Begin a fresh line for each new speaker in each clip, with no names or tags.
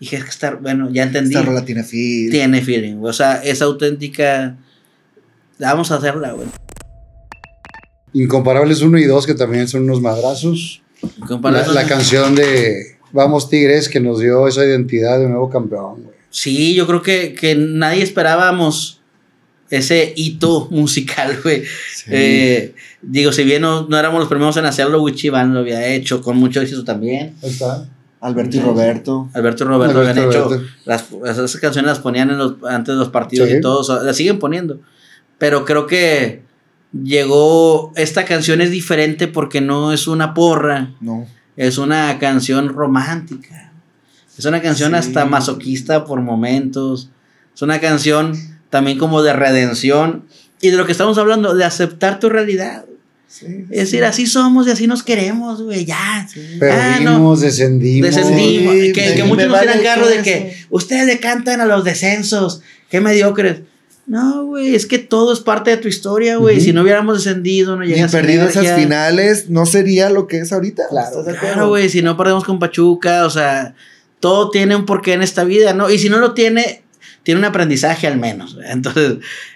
dije, es que bueno, ya entendí.
Esta rola tiene feeling.
Tiene feeling, o sea, es auténtica. Vamos a hacerla, güey.
Incomparables 1 y 2, que también son unos madrazos. La canción de Vamos Tigres, que nos dio esa identidad de nuevo campeón, güey.
Sí, yo creo que nadie esperábamos ese hito musical, güey. Sí. Digo, si bien no éramos los primeros en hacerlo, Wichiban lo había hecho con mucho éxito también.
Ahí está.
Alberto y Roberto.
Alberto y Roberto habían hecho. Esas canciones las ponían antes de los partidos y todo. Las siguen poniendo. Pero creo que llegó. Esta canción es diferente porque no es una porra.
No.
Es una canción romántica. Es una canción hasta masoquista por momentos. Es una canción también como de redención. Y de lo que estamos hablando, de aceptar tu realidad. Sí, es decir, así somos y así nos queremos, güey, ya.
Perdimos, descendimos.
Sí, que muchos nos tiran carro de que ustedes le cantan a los descensos, qué mediocres. No, güey, es que todo es parte de tu historia, güey. Si no hubiéramos descendido, no llegas
a perdido esas finales, no sería lo que es ahorita.
Claro, güey, si no perdemos con Pachuca, o sea, todo tiene un porqué en esta vida, ¿no? Y si no lo tiene un aprendizaje al menos. Entonces,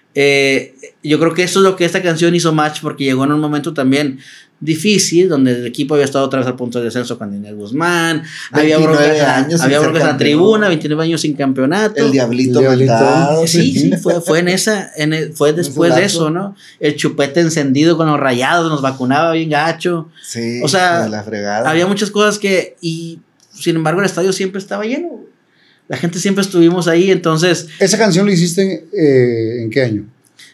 yo creo que eso es lo que esta canción hizo match, porque llegó en un momento también difícil, donde el equipo había estado otra vez al punto de descenso con Daniel Guzmán, había broncas en la tribuna, 29 años sin campeonato.
El diablito. Mentado.
Sí, fue después de eso, ¿no? El chupete encendido con los Rayados, nos vacunaba bien gacho.
Sí,
o sea,
la fregada.
Había muchas cosas y sin embargo el estadio siempre estaba lleno. La gente siempre estuvimos ahí, entonces...
¿Esa canción la hiciste en qué año?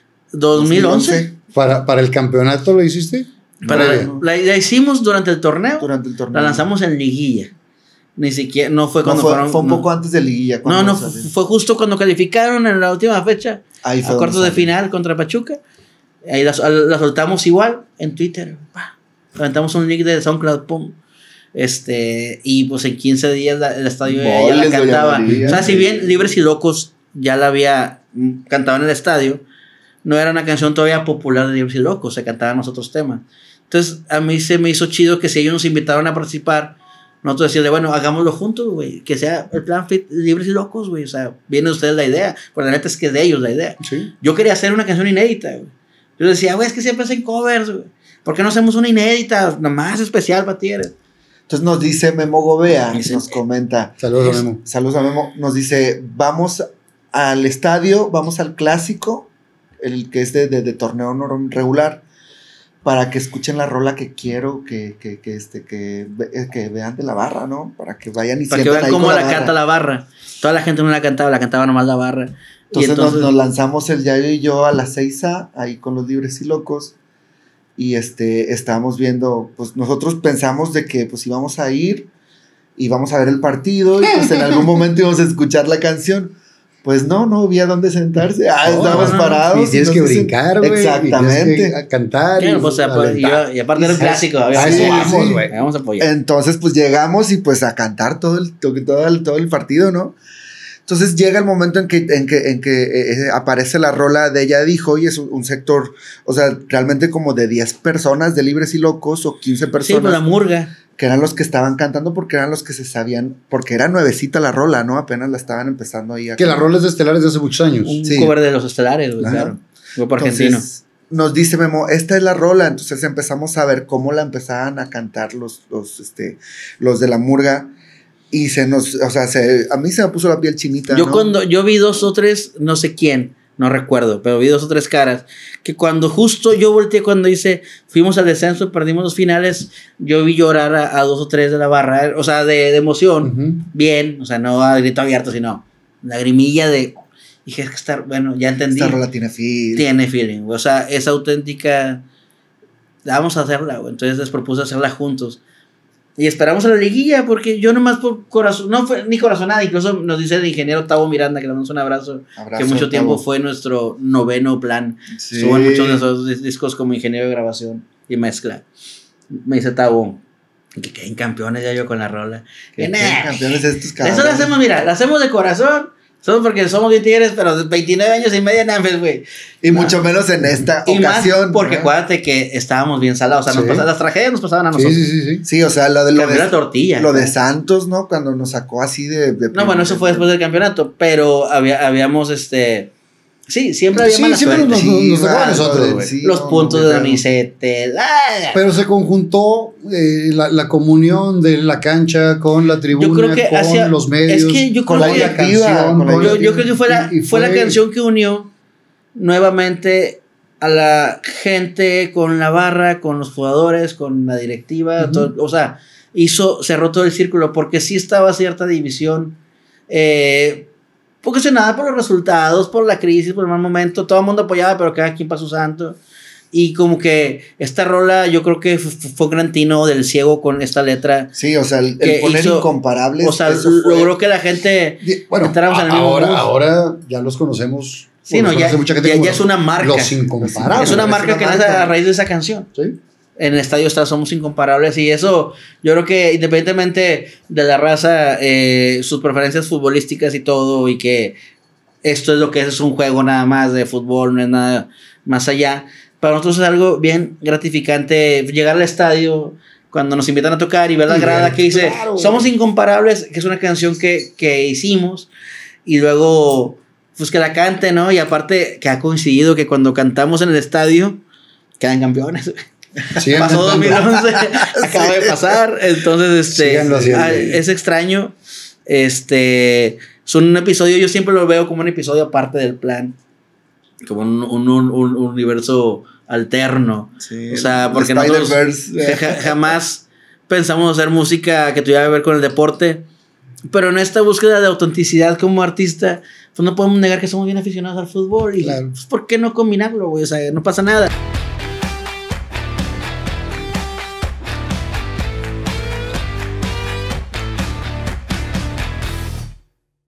2011.
¿Para el campeonato lo hiciste?
La hicimos durante el torneo. La lanzamos en liguilla. Ni siquiera, no fue cuando
fue un poco antes de liguilla.
No, fue justo cuando calificaron en la última fecha.
Ahí fue
a cuartos de final contra Pachuca. Ahí la soltamos igual en Twitter. Levantamos un link de SoundCloud, pum. Y pues en 15 días el estadio ya la cantaba. O sea, si bien Libres y Locos ya la había cantado en el estadio, no era una canción todavía popular de Libres y Locos, se cantaban los otros temas. Entonces a mí se me hizo chido que si ellos nos invitaron a participar, nosotros decirle, bueno, hagámoslo juntos, güey, que sea el plan fit Libres y Locos, güey. O sea, viene de ustedes la idea, pero la neta es que es de ellos la idea.
Sí.
Yo quería hacer una canción inédita, güey. Yo decía, güey, es que siempre hacen covers, güey. ¿Por qué no hacemos una inédita, nada más especial para Tigres?
Entonces nos dice Memo Gobea, nos comenta.
Saludos a Memo.
Saludos a Memo. Nos dice, vamos al estadio, vamos al clásico, el que es de torneo regular, para que escuchen la rola que quiero que vean de la barra, ¿no? Para que vayan y
para que vean cómo la canta la barra. Toda la gente no la cantaba nomás la barra.
Entonces nos lanzamos el Yayo y yo a la Seiza, ahí con los Libres y Locos. Y estábamos viendo, pues nosotros pensamos de que pues íbamos a ir y vamos a ver el partido y pues en algún momento íbamos a escuchar la canción. Pues no había dónde sentarse. Estábamos parados.
Y tienes que brincar, güey.
Exactamente.
Y tienes que cantar.
Y aparte era un clásico. Vamos a apoyar.
Entonces pues llegamos y pues a cantar todo el partido, ¿no? Entonces llega el momento en que aparece la rola de Ella Dijo, y es un sector, o sea, realmente como de 10 personas de Libres y Locos o 15 personas.
Sí, pues la murga.
Que eran los que estaban cantando porque eran los que se sabían, porque era nuevecita la rola, ¿no? Apenas la estaban empezando ahí.
Que la rola es de Estelares de hace muchos años.
Un cover de los Estelares, güey, claro. Grupo argentino.
Nos dice Memo, esta es la rola. Entonces empezamos a ver cómo la empezaban a cantar los de la murga. Y a mí se me puso la piel chinita.
Cuando yo vi 2 o 3, no sé quién, no recuerdo, pero vi 2 o 3 caras, que cuando justo yo volteé cuando fuimos al descenso, perdimos los finales, yo vi llorar a 2 o 3 de la barra, o sea, de emoción, bien, o sea, no a grito abierto, sino lagrimilla de, dije, es que bueno, ya entendí.
Esta rola tiene feeling.
Tiene feeling, o sea, es auténtica, vamos a hacerla, güey. Entonces les propuse hacerla juntos. Y esperamos a la liguilla, porque yo nomás por corazón, no fue ni corazonada, incluso nos dice el ingeniero Tavo Miranda, que le damos un abrazo que mucho tiempo fue nuestro 9º plan. Sí. Estuvo en muchos de esos discos como ingeniero de grabación y mezcla. Me dice Tavo, que queden campeones ya yo con la rola.
Que queden campeones estos cabrones.
Eso lo hacemos, mira, lo hacemos de corazón, Solo porque somos bien tigres, pero 29 años y medio en Anfield, güey.
Y mucho menos en esta ocasión.
Más porque acuérdate que estábamos bien salados. O sea, las tragedias nos pasaban a nosotros.
Sí, o sea, lo de
la tortilla.
Lo de Santos, ¿no? Cuando nos sacó así de
no, bueno, eso fue después del campeonato. Pero habíamos Sí, siempre había mala suerte.
Nos tocó a nosotros, güey.
Los puntos de Donizetti.
Pero se conjuntó la comunión de la cancha con la tribuna,
yo creo que
con los medios,
es que yo
con
creo
la canción.
Yo creo que fue la canción que unió nuevamente a la gente con la barra, con los jugadores, con la directiva. Todo, o sea, cerró todo el círculo porque sí estaba cierta división. Porque se nada por los resultados, por la crisis, por el mal momento, todo el mundo apoyaba, pero cada quien para su santo. Y como que esta rola, yo creo que fue un gran tino del ciego con esta letra.
Sí, o sea, el poner incomparables.
O sea, logró que la gente
entráramos en el mismo mundo. Ahora ya los conocemos.
Sí, no, ya es una marca.
Los incomparables.
Es una marca que nace a raíz de esa canción.
Sí.
En el Estadio Star somos incomparables y eso yo creo que independientemente de la raza, sus preferencias futbolísticas y todo, y que esto es lo que es un juego nada más de fútbol, no es nada más allá, para nosotros es algo bien gratificante llegar al estadio cuando nos invitan a tocar y ver la grada que dice Somos Incomparables, que es una canción que hicimos, y luego pues que la cante, ¿no? Y aparte que ha coincidido que cuando cantamos en el estadio quedan campeones. Pasó 2011, acaba de pasar, entonces es extraño. Es un episodio, yo siempre lo veo como un episodio aparte del plan, como un universo alterno.
Sí,
o sea, porque nosotros jamás pensamos hacer música que tuviera que ver con el deporte, pero en esta búsqueda de autenticidad como artista, pues no podemos negar que somos bien aficionados al fútbol y pues, ¿por qué no combinarlo, güey? O sea, no pasa nada.